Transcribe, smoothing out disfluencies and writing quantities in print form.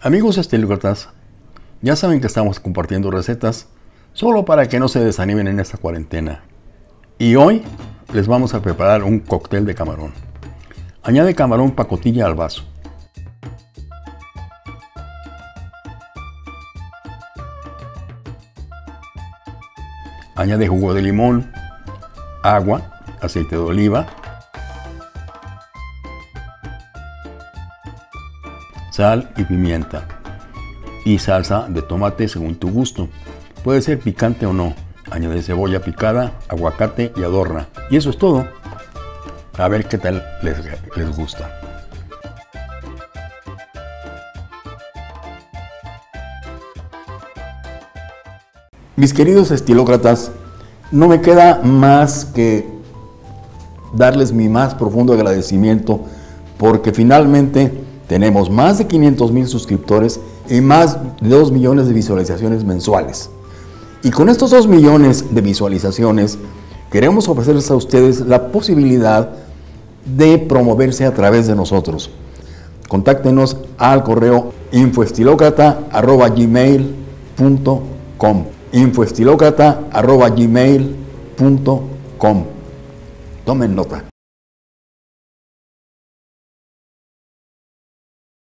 Amigos estilócratas, ya saben que estamos compartiendo recetas solo para que no se desanimen en esta cuarentena. Y hoy les vamos a preparar un cóctel de camarón. Añade camarón pacotilla al vaso. Añade jugo de limón, agua, aceite de oliva, sal y pimienta, y salsa de tomate según tu gusto. Puede ser picante o no. Añade cebolla picada, aguacate y adorna. Y eso es todo. A ver qué tal les gusta. Mis queridos estilócratas, no me queda más que darles mi más profundo agradecimiento porque finalmente tenemos más de 500,000 suscriptores y más de 2 millones de visualizaciones mensuales. Y con estos 2 millones de visualizaciones queremos ofrecerles a ustedes la posibilidad de promoverse a través de nosotros. Contáctenos al correo infoestilocrata@gmail.com infoestilocrata@gmail.com. Tomen nota.